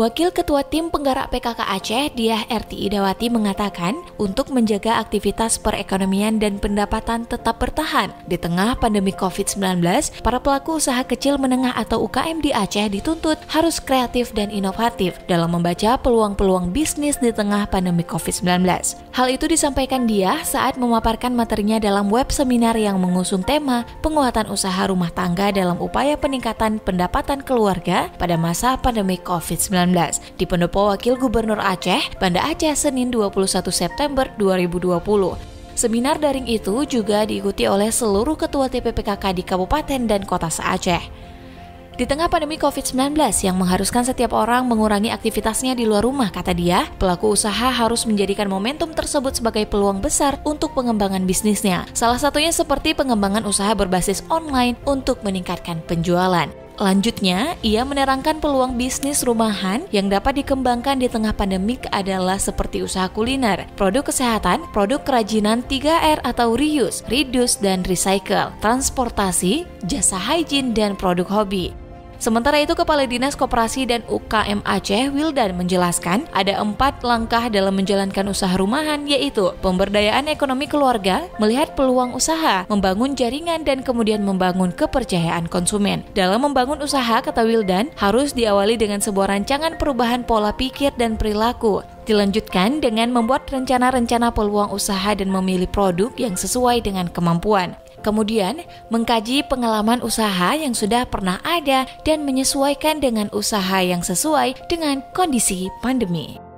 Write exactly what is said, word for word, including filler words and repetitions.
Wakil Ketua Tim Penggerak P K K Aceh, Diah Erti Idawati mengatakan, untuk menjaga aktivitas perekonomian dan pendapatan tetap bertahan di tengah pandemi covid sembilan belas, para pelaku usaha kecil menengah atau U K M di Aceh dituntut harus kreatif dan inovatif dalam membaca peluang-peluang bisnis di tengah pandemi covid sembilan belas. Hal itu disampaikan Diah saat memaparkan materinya dalam web seminar yang mengusung tema penguatan usaha rumah tangga dalam upaya peningkatan pendapatan keluarga pada masa pandemi covid sembilan belas di Pendopo Wakil Gubernur Aceh, Banda Aceh, Senin dua puluh satu September dua ribu dua puluh. Seminar daring itu juga diikuti oleh seluruh ketua T P P K K di kabupaten dan kota se-Aceh. Di tengah pandemi covid sembilan belas yang mengharuskan setiap orang mengurangi aktivitasnya di luar rumah, kata dia, pelaku usaha harus menjadikan momentum tersebut sebagai peluang besar untuk pengembangan bisnisnya. Salah satunya seperti pengembangan usaha berbasis online untuk meningkatkan penjualan. Lanjutnya, ia menerangkan peluang bisnis rumahan yang dapat dikembangkan di tengah pandemik adalah seperti usaha kuliner, produk kesehatan, produk kerajinan tiga R atau reuse, reduce, dan recycle, transportasi, jasa hygiene, dan produk hobi. Sementara itu, Kepala Dinas Koperasi dan U K M Aceh, Wildan, menjelaskan ada empat langkah dalam menjalankan usaha rumahan, yaitu pemberdayaan ekonomi keluarga, melihat peluang usaha, membangun jaringan, dan kemudian membangun kepercayaan konsumen. Dalam membangun usaha, kata Wildan, harus diawali dengan sebuah rancangan perubahan pola pikir dan perilaku. Dilanjutkan dengan membuat rencana-rencana peluang usaha dan memilih produk yang sesuai dengan kemampuan. Kemudian, mengkaji pengalaman usaha yang sudah pernah ada dan menyesuaikan dengan usaha yang sesuai dengan kondisi pandemi.